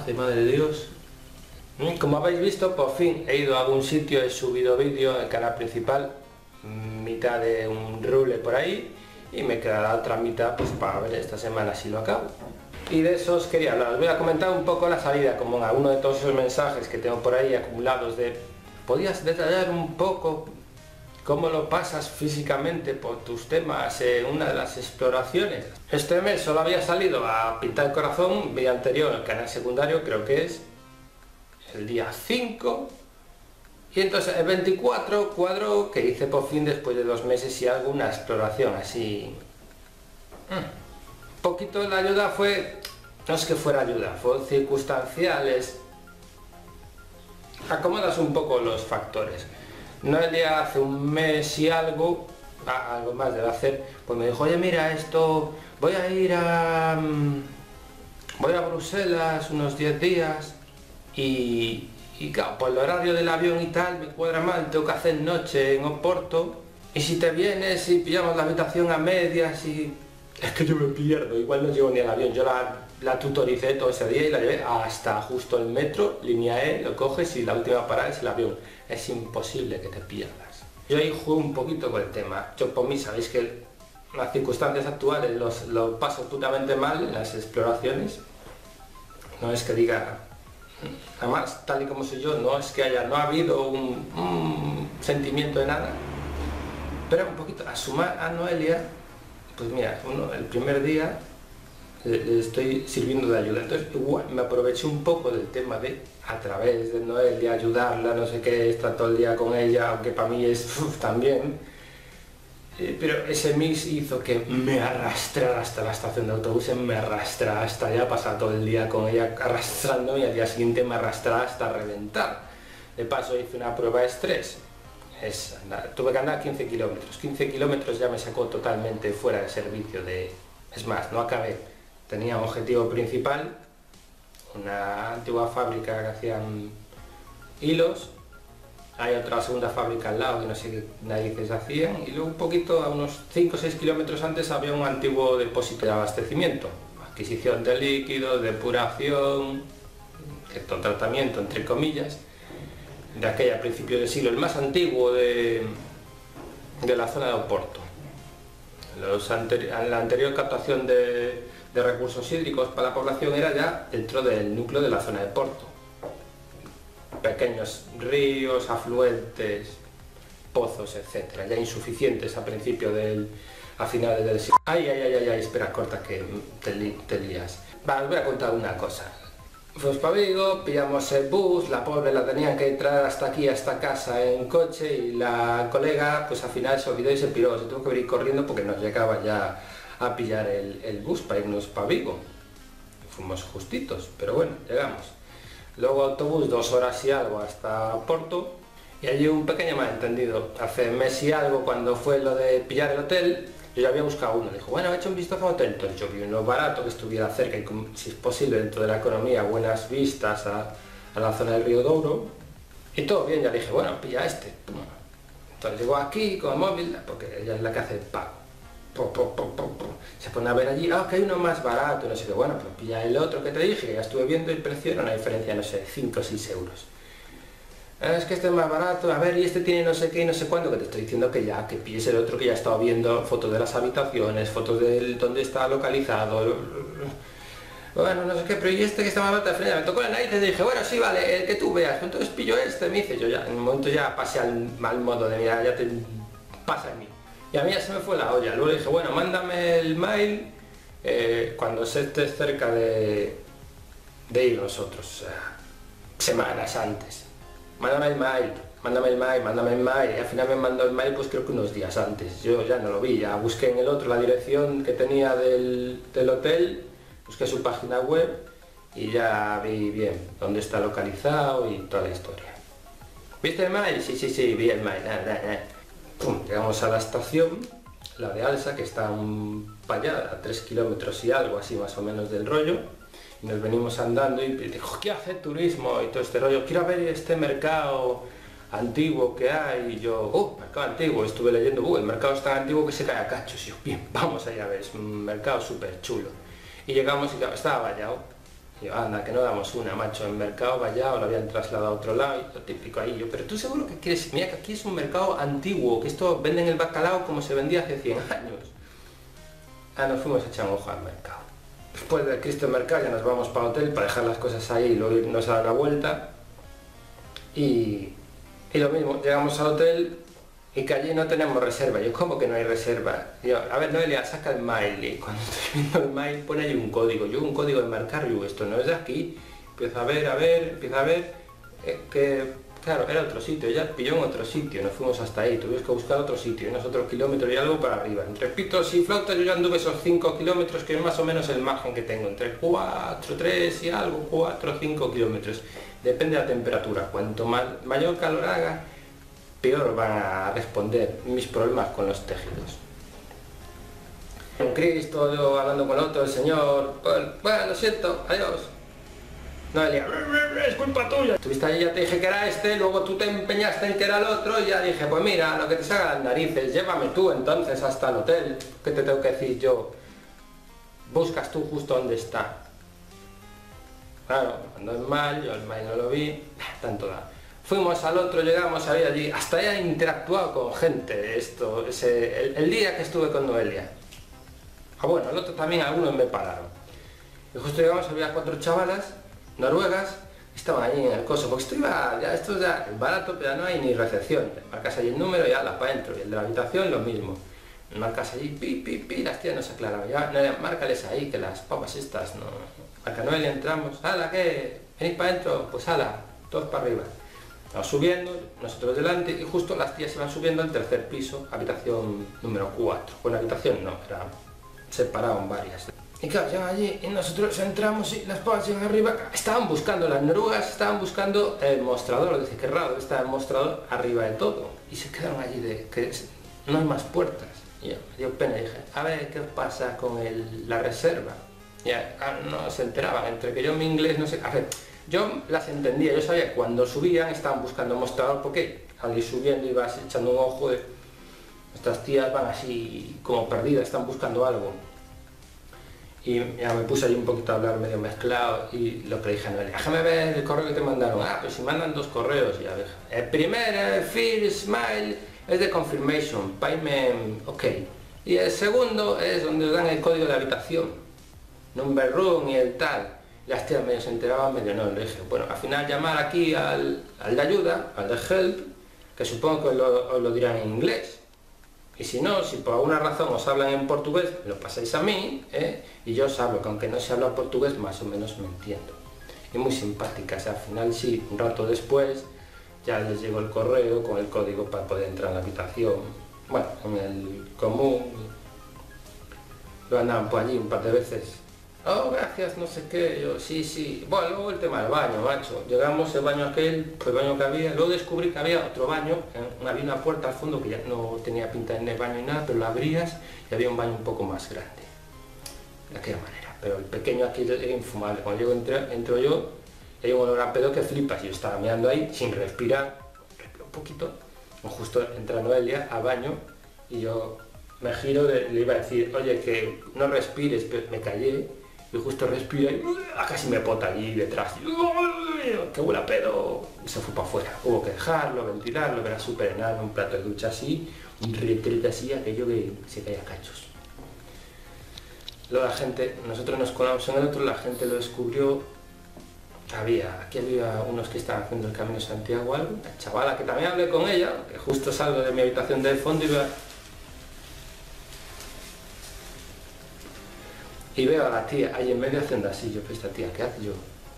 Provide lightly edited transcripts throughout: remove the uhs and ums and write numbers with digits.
hace, madre de Dios. Como habéis visto, por fin he ido a algún sitio, he subido vídeo en el canal principal, mitad de un rule por ahí, y me queda la otra mitad pues para ver esta semana si lo acabo. Y de eso os quería hablar. Os voy a comentar un poco la salida, como en alguno de todos esos mensajes que tengo por ahí acumulados de ¿podías detallar un poco cómo lo pasas físicamente por tus temas en una de las exploraciones? Este mes solo había salido a pintar el corazón, vídeo anterior en el canal secundario, creo que es el día 5, y entonces el 24 cuadro que hice por fin después de 2 meses y algo una exploración así. Poquito la ayuda fue, no es que fuera ayuda, fue circunstanciales. Acomodas un poco los factores. Noelia hace un mes y algo, algo más debe hacer, pues me dijo, oye mira esto, voy a Bruselas unos 10 días y claro, por el horario del avión y tal me cuadra mal, tengo que hacer noche en Oporto, y si te vienes y pillamos la habitación a medias y... Es que yo me pierdo, igual no llego ni al avión, yo la tutoricé todo ese día y la llevé hasta justo el metro, línea E, lo coges y la última parada es el avión. Es imposible que te pierdas. Yo ahí juego un poquito con el tema. Yo por mí sabéis que las circunstancias actuales lo paso putamente mal en las exploraciones. No es que diga, además tal y como soy yo, no es que no ha habido un sentimiento de nada. Pero un poquito, a sumar a Noelia, pues mira, el primer día le estoy sirviendo de ayuda, entonces igual me aproveché un poco del tema de a través de Noelia ayudarla, no sé qué, estar todo el día con ella, aunque para mí es también, pero ese mix hizo que me arrastrara hasta la estación de autobuses, me arrastrara hasta allá, pasar todo el día con ella arrastrándome y al día siguiente me arrastrara hasta reventar. De paso hice una prueba de estrés. Tuve que andar 15 kilómetros. 15 kilómetros ya me sacó totalmente fuera de servicio es más, no acabé. Tenía un objetivo principal, una antigua fábrica que hacían hilos, hay otra segunda fábrica al lado que no sé qué narices hacían, y luego un poquito, a unos 5 o 6 kilómetros antes había un antiguo depósito de abastecimiento, adquisición de líquidos, depuración, cierto tratamiento entre comillas, de aquella a principios del siglo, el más antiguo de la zona de Oporto. La anterior captación de recursos hídricos para la población era ya dentro del núcleo de la zona de Porto. Pequeños ríos, afluentes, pozos, etcétera, ya insuficientes a finales del siglo. Ay, espera, corta que te lías. Os voy a contar una cosa. Fuimos para Vigo, pillamos el bus, la pobre la tenían que traer hasta aquí, a esta casa en coche, y la colega pues al final se olvidó y se piró, se tuvo que venir corriendo porque nos llegaba ya a pillar el bus para irnos para Vigo. Fuimos justitos, pero bueno, llegamos. Luego autobús 2 horas y algo hasta Porto, y allí un pequeño malentendido. Hace mes y algo, cuando fue lo de pillar el hotel, yo ya había buscado uno, dijo, bueno, he hecho un vistazo a hotel, entonces yo vi uno barato que estuviera cerca y si es posible dentro de la economía, buenas vistas a la zona del río Douro, y todo bien, ya le dije, bueno, pilla este. Entonces llegó aquí con el móvil, porque ella es la que hace el pago, se pone a ver allí, que hay uno más barato, no sé qué, bueno, pues pilla el otro que te dije, que ya estuve viendo el precio, era una diferencia, no sé, 5 o 6 euros. Es que este es más barato, a ver, y este tiene no sé qué y no sé cuándo, que te estoy diciendo que pilles el otro, que ya he estado viendo fotos de las habitaciones, fotos de dónde está localizado, bueno, no sé qué, pero y este que está más barato, me tocó la nariz y dije, bueno, sí, vale, el que tú veas, entonces pillo este, me dice, yo ya, en un momento ya pasé al mal modo de mirar, ya te pasa en mí, y a mí ya se me fue la olla. Luego le dije, bueno, mándame el mail cuando estés cerca de ir nosotros, o sea, semanas antes. Mándame el mail, y al final me mandó el mail pues creo que unos días antes. Yo ya no lo vi, ya busqué en el otro la dirección que tenía del hotel, busqué su página web y ya vi bien dónde está localizado y toda la historia. ¿Viste el mail? Sí, vi el mail. Pum, llegamos a la estación, la de Alsa, que está para allá, a 3 kilómetros y algo así más o menos del rollo. Y nos venimos andando y dijo, quiero hacer turismo y todo este rollo, quiero ver este mercado antiguo que hay. Y yo, mercado antiguo, estuve leyendo, el mercado es tan antiguo que se cae a cachos. Y yo, bien, vamos allá a ver, es un mercado súper chulo. Y llegamos y estaba vallado. Y yo, anda, que no damos una, macho, en mercado vallado, lo habían trasladado a otro lado, y lo típico ahí. Yo, pero tú seguro que quieres, mira que aquí es un mercado antiguo, que esto venden el bacalao como se vendía hace 100 años. Nos fuimos a echar un ojo al mercado. Después del Cristo Mercado ya nos vamos para el hotel para dejar las cosas ahí y luego irnos a dar una vuelta. Y lo mismo, llegamos al hotel y que allí no tenemos reserva. Yo, ¿cómo que no hay reserva? Yo, a ver, Noelia, saca el mail. Y cuando estoy viendo el mail pone ahí un código. Yo un código de marcar, yo, esto no es de aquí. Empiezo a ver, que claro, era otro sitio, ya pilló en otro sitio, nos fuimos hasta ahí, tuvimos que buscar otro sitio, unos otros kilómetros y algo para arriba. Entre pitos y flautas yo ya anduve esos 5 kilómetros, que es más o menos el margen que tengo, entre 4, 3 y algo, 4 o 5 kilómetros. Depende de la temperatura, cuanto mayor calor haga, peor van a responder mis problemas con los tejidos. Con Cristo, yo hablando con otro, el Señor, bueno, lo siento, adiós. Noelia, es culpa tuya. Estuviste allí, ya te dije que era este, luego tú te empeñaste en que era el otro y ya dije, pues mira, lo que te salga las narices, llévame tú entonces hasta el hotel. ¿Qué te tengo que decir yo? Buscas tú justo donde está. Claro, cuando es mal, yo el mail no lo vi, tanto da. Fuimos al otro, llegamos, había allí, hasta he interactuado con gente, el día que estuve con Noelia. Bueno, el otro también algunos me pararon. Y justo llegamos, había 4 chavalas noruegas, estaban allí en el coso, porque esto ya es barato, pero ya no hay ni recepción. Marcas allí el número y ala, para adentro, y el de la habitación lo mismo. Marcas allí, pi, las tías no se aclaraban, ya, no, márcales ahí, que las papas estas, no. Marca Noelia, entramos, ala, ¿qué? ¿Venís para adentro? Pues ala, todos para arriba. Vamos subiendo, nosotros delante, y justo las tías iban subiendo al 3er piso, habitación número 4. Bueno, habitación no, era separado en varias. Y claro, llegan allí y nosotros entramos y las pavas llegan arriba, estaban buscando, las noruegas estaban buscando el mostrador, dice que raro, está el mostrador arriba de todo. Y se quedaron allí de que no hay más puertas. Y yo me dio pena y dije, a ver, ¿qué pasa con la reserva? Y no se enteraban, entre que yo mi inglés no sé, a ver, yo las entendía, yo sabía que cuando subían estaban buscando mostrador, porque al ir subiendo ibas echando un ojo de... Estas tías van así como perdidas, están buscando algo. Y ya me puse ahí un poquito a hablar medio mezclado y lo que dije a Noelia, déjame ver el correo que te mandaron. Pues si mandan 2 correos, ya ves. El primer, first mail, es de confirmation, payment, ok. Y el segundo es donde os dan el código de habitación, number room y el tal. Las tías medio se enteraban, medio no. Le dije, bueno, al final llamar aquí al de ayuda, al de help, que supongo que os lo dirán en inglés. Y si no, si por alguna razón os hablan en portugués, me lo pasáis a mí, y yo os hablo, que aunque no se habla portugués, más o menos me entiendo. Y muy simpáticas, al final sí, un rato después, ya les llegó el correo con el código para poder entrar en la habitación, bueno, en el común. Lo andaban por allí un par de veces. Oh, gracias, no sé qué, yo, sí. Bueno, luego el tema del baño, macho. Llegamos, el baño aquel, el baño que había, luego descubrí que había otro baño, había una puerta al fondo que ya no tenía pinta en el baño ni nada, pero lo abrías y había un baño un poco más grande. De aquella manera, pero el pequeño aquí era infumable. Cuando entro yo, hay un olor a pedo que flipas, yo estaba mirando ahí sin respirar, respiro un poquito, o justo entra Noelia al baño y yo me giro, le iba a decir, oye, que no respires, pero me callé. Y justo respira y casi me pota allí detrás. ¡Que huele a pedo! Y se fue para afuera. Hubo que dejarlo, ventilarlo, era súper enano, un plato de ducha así, un retrete así, aquello que se caía a cachos. Luego la gente, nosotros nos colamos en el otro, la gente lo descubrió. Aquí había unos que estaban haciendo el Camino de Santiago, algo, una chavala que también hablé con ella, que justo salgo de mi habitación del fondo y veo a la tía ahí en medio haciendo así. Yo, esta tía, ¿qué hace? Yo,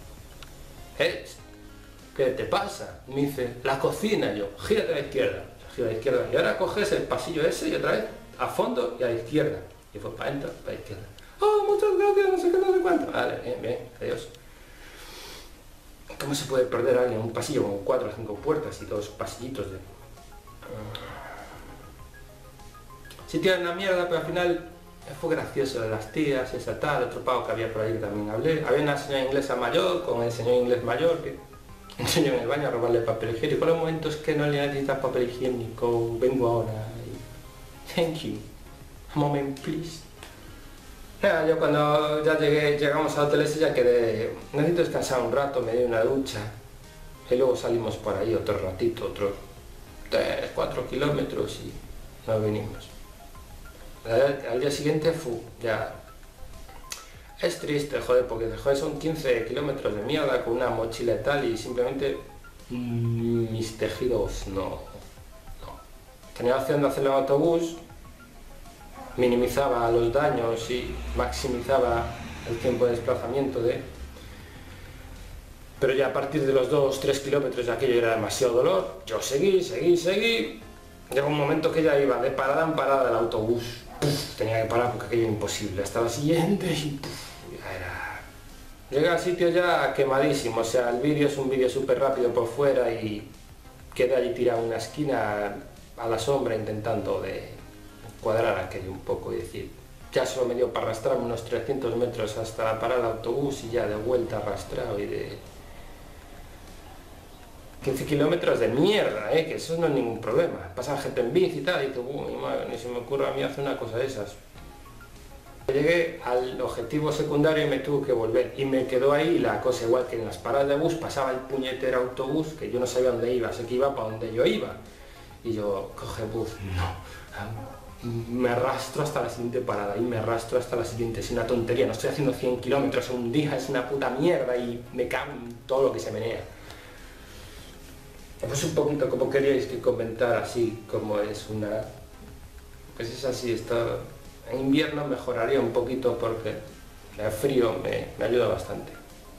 ¿qué te pasa? Me dice, la cocina. Yo, gírate a la izquierda. Giro a la izquierda. Y ahora coges el pasillo ese y otra vez a fondo y a la izquierda. Y fue para adentro, para la izquierda. Oh, muchas gracias, no sé qué, no sé cuánto. Vale, bien, adiós. ¿Cómo se puede perder a alguien un pasillo con 4 o 5 puertas y 2 pasillitos de... Sí, tío, es una mierda, pero al final... Fue gracioso de las tías, esa tal, otro pavo que había por ahí que también hablé. Había una señora inglesa mayor con el señor inglés mayor que enseñó en el baño a robarle papel higiénico. Por los momentos que no le necesitas papel higiénico, vengo ahora. Thank you. A moment, please. Nada, yo cuando ya llegamos al hotel ese ya quedé, necesito descansar un rato, me di una ducha y luego salimos por ahí otro ratito, otros 3, 4 kilómetros y nos vinimos. Al día siguiente ya es triste, joder, porque joder, son 15 kilómetros de mierda con una mochila y tal y simplemente mis tejidos no. Tenía la opción de hacerlo en autobús, minimizaba los daños y maximizaba el tiempo de desplazamiento pero ya a partir de los 2-3 kilómetros de aquello era demasiado dolor. Yo seguí. Llegó un momento que ya iba de parada en parada el autobús. Tenía que parar porque aquello era imposible. Hasta la siguiente y ya era... Llegué al sitio ya quemadísimo. O sea, el vídeo es un vídeo súper rápido por fuera y quedé allí tirado en una esquina a la sombra intentando de cuadrar aquello un poco y decir, ya solo me dio para arrastrarme unos 300 metros hasta la parada del autobús y ya de vuelta arrastrado y de 15 kilómetros de mierda, que eso no es ningún problema. Pasa gente en bici y tal, y dice, uy, madre, ni se me ocurre a mí hacer una cosa de esas. Llegué al objetivo secundario y me tuve que volver, y me quedó ahí la cosa, igual que en las paradas de bus pasaba el puñetero autobús, que yo no sabía dónde iba, sé que iba para donde yo iba. Y yo, coge bus, no, me arrastro hasta la siguiente parada, y me arrastro hasta la siguiente, es una tontería, no estoy haciendo 100 kilómetros en un día, es una puta mierda, y me cago en todo lo que se menea. Pues un poquito como queríais que comentar así, como es una... Pues es así, esto en invierno mejoraría un poquito porque el frío me ayuda bastante.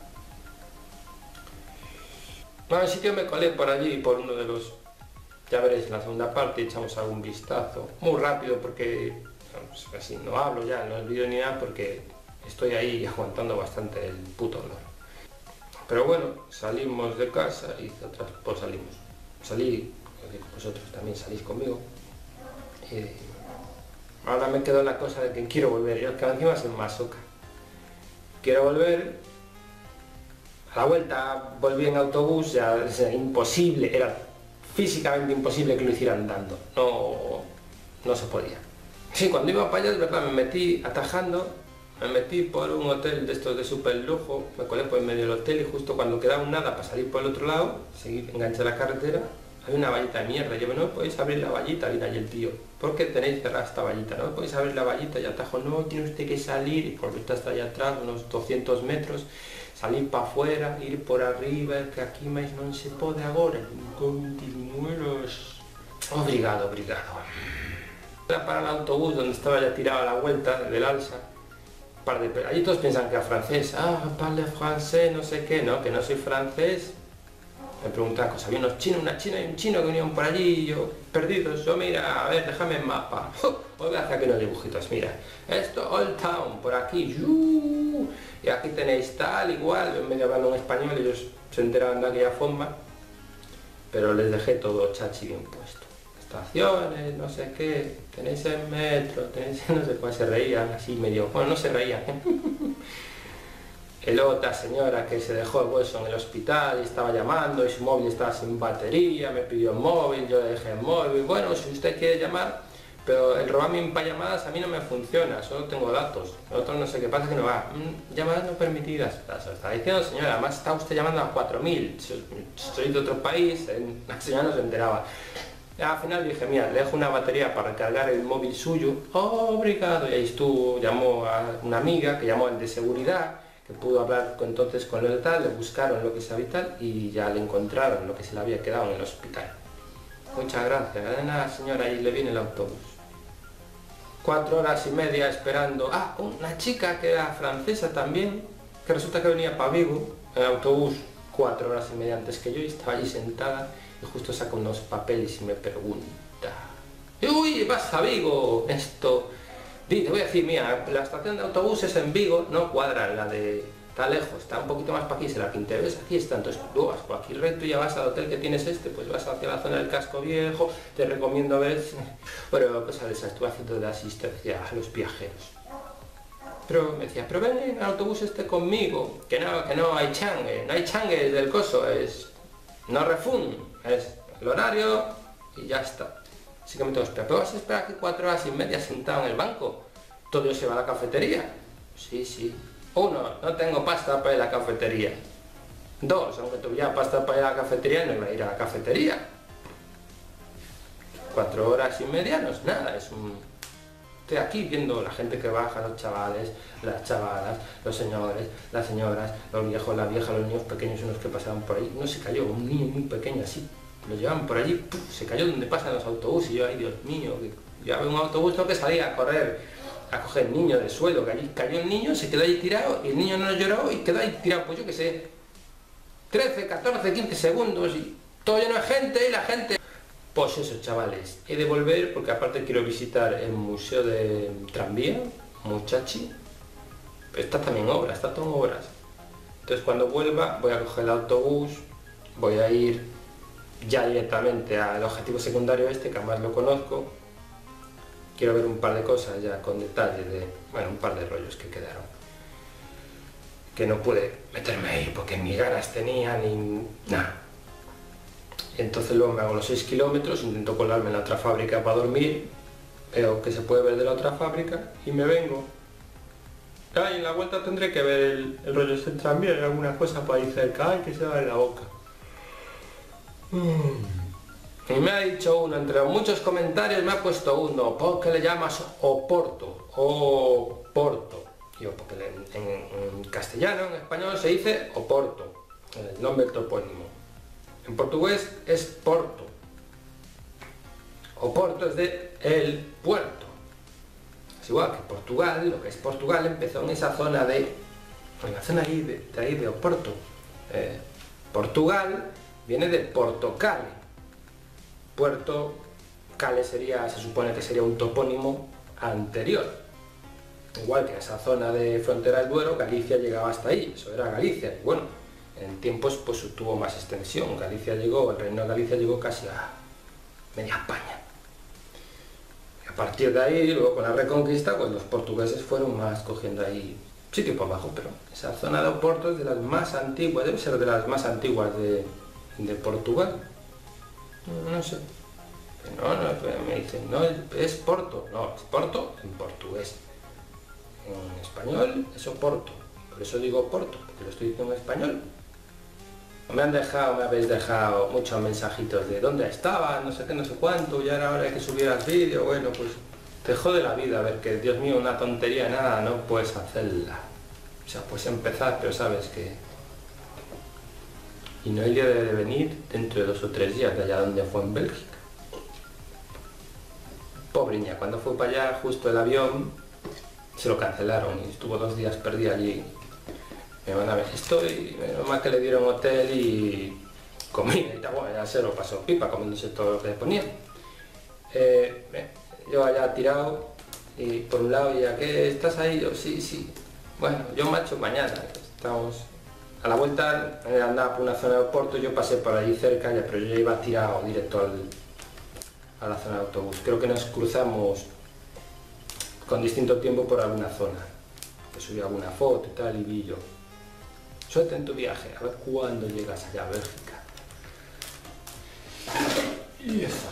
Bueno, el sitio me colé por allí, por uno de los... Ya veréis en la segunda parte, echamos algún vistazo. Muy rápido porque pues así no hablo ya, no es vídeo ni nada porque estoy ahí aguantando bastante el puto olor. Pero bueno, salimos de casa y pues salí, vosotros también salís conmigo. Y ahora me quedó la cosa de que quiero volver, yo que encima soy masoca. Quiero volver, a la vuelta volví en autobús, ya era imposible, era físicamente imposible que lo hiciera andando, no se podía. Sí, cuando iba para allá, de verdad, me metí atajando. Me metí por un hotel de estos de super lujo, me colé por en medio del hotel y justo cuando quedaba un nada para salir por el otro lado, seguí, enganché la carretera, había una vallita de mierda, yo, no podéis abrir la vallita, viene allí el tío, ¿por qué tenéis cerrada esta vallita? No podéis abrir la vallita y atajo, no, tiene usted que salir, y por vista hasta allá atrás, unos 200 metros, salir para afuera, ir por arriba, que aquí máis non se pode agora, continueros. Obrigado. Era para el autobús donde estaba ya tirado a la vuelta del Alsa. Allí todos piensan que era francés, parle francés, no sé qué, no, que no soy francés. Me preguntan cosas, había unos chinos, una china y un chino que venían por allí, yo, perdidos, yo, mira, a ver, déjame el mapa. Os voy a hacer aquí unos dibujitos, mira, esto, Old Town, por aquí, y aquí tenéis tal, igual, en medio hablando en español, ellos se enteraban de aquella forma, pero les dejé todo chachi bien puesto. Estaciones, no sé qué, tenéis el metro, tenéis no sé cuál, se reían así medio, bueno, no se reían. Y luego otra señora que se dejó el bolso en el hospital y estaba llamando y su móvil estaba sin batería, me pidió el móvil, yo le dejé el móvil, bueno, si usted quiere llamar, pero el roaming para llamadas a mí no me funciona, solo tengo datos, nosotros no sé qué pasa que no va, llamadas no permitidas, eso está diciendo señora, además está usted llamando a 4000, soy de otro país, la señora no se enteraba. Al final dije, mira, le dejo una batería para recargar el móvil suyo, obrigado, y ahí estuvo, llamó a una amiga que llamó al de seguridad, que pudo hablar entonces con el tal, le buscaron lo que se había tal y ya le encontraron lo que se le había quedado en el hospital. Muchas gracias, de nada señora, ahí le viene el autobús. 4 horas y media esperando, una chica que era francesa también, que resulta que venía para Vigo, en el autobús 4 horas y media antes que yo y estaba allí sentada. Y justo saca unos papeles y me pregunta, uy, vas a Vigo, esto, te voy a decir, mira, la estación de autobuses en Vigo no cuadra, la de, está lejos, está un poquito más para aquí, se la pinté, ves, aquí está, entonces tú vas por aquí recto y ya vas al hotel que tienes pues vas hacia la zona del casco viejo, te recomiendo ver, bueno, cosa de esa, estuve haciendo de asistencia a los viajeros. Pero me decía, pero ven en el autobús conmigo, que no hay changue del coso, es, no refund. Es el horario y ya está. Así que me tengo que esperar. Pero vas a esperar aquí 4 horas y media sentado en el banco. Todo se va a la cafetería. Sí, sí. 1, no tengo pasta para ir a la cafetería. 2, aunque tuviera pasta para ir a la cafetería, no iba a ir a la cafetería. 4 horas y media no es nada, es un... Estoy aquí viendo la gente que baja, los chavales, las chavalas, los señores, las señoras, los viejos, las viejas, los niños pequeños, unos que pasaban por ahí. No se cayó, un niño muy pequeño así, lo llevaban por allí, ¡puf! Se cayó donde pasan los autobuses y yo, ay Dios mío, que ya veo un autobús, tengo que salir a correr, a coger el niño del suelo, que allí cayó el niño, se quedó ahí tirado y el niño no lloró y quedó ahí tirado, pues yo qué sé, 13, 14, 15 segundos y todo lleno de gente y la gente... Pues eso, chavales, he de volver porque aparte quiero visitar el museo de tranvía, Muchachi, pero está también en obras, está todo en obras. Entonces cuando vuelva voy a coger el autobús, voy a ir ya directamente al objetivo secundario este, que además lo conozco. Quiero ver un par de cosas ya con detalle de, bueno, un par de rollos que quedaron. Que no pude meterme ahí porque ni ganas tenía ni nada. Entonces luego me hago los 6 kilómetros, intento colarme en la otra fábrica para dormir, veo que se puede ver de la otra fábrica y me vengo. Y en la vuelta tendré que ver el rollo este tranvía, hay alguna cosa por ahí cerca, ay, que se va en la boca. Y me ha dicho uno, entre muchos comentarios me ha puesto uno, ¿por qué le llamas Oporto? O Porto. Yo, porque en castellano, en español se dice Oporto, el nombre del topónimo. En portugués es Porto. Oporto es de el puerto. Es igual que Portugal, lo que es Portugal empezó en esa zona de... en la zona ahí de Oporto. Portugal viene de Portocale. Puerto Cale sería, se supone que sería un topónimo anterior. Igual que esa zona de frontera del Duero, Galicia llegaba hasta ahí, eso era Galicia. Y bueno, en tiempos pues tuvo más extensión. Galicia llegó, el reino de Galicia llegó casi a media España. Y a partir de ahí, luego con la Reconquista, pues los portugueses fueron más cogiendo ahí sitio por abajo, pero esa zona de Oporto es de las más antiguas, debe ser de las más antiguas de Portugal. No sé. No, me dicen, no, es Porto. No, es Porto en portugués. En español es Oporto. Por eso digo Porto, porque lo estoy diciendo en español. Me habéis dejado muchos mensajitos de dónde estaba, no sé qué, no sé cuánto, ya era hora de que subieras vídeo. Bueno, pues te jode la vida, a ver que, Dios mío, una tontería, nada, no puedes hacerla. O sea, puedes empezar, pero sabes que... Y no hay día de venir dentro de 2 o 3 días de allá donde fue en Bélgica. Pobreña, cuando fue para allá, justo el avión, se lo cancelaron y estuvo 2 días perdida allí. Me van a ver esto y menos mal que le dieron hotel y comida y tal, bueno, ya se lo pasó pipa comiéndose todo lo que le ponían. Yo allá tirado y por un lado, ya que estás ahí, yo sí, sí. Bueno, yo macho mañana, estamos a la vuelta, andaba por una zona de Oporto, yo pasé por allí cerca, ya, pero yo ya iba tirado directo a la zona de autobús. Creo que nos cruzamos con distinto tiempo por alguna zona. Que subí alguna foto y tal y vi yo. Suerte en tu viaje, a ver cuándo llegas allá a Bélgica. Y eso.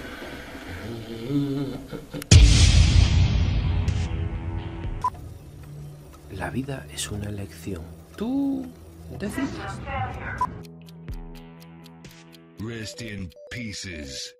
La vida es una elección. Tú decides. Rest in pieces.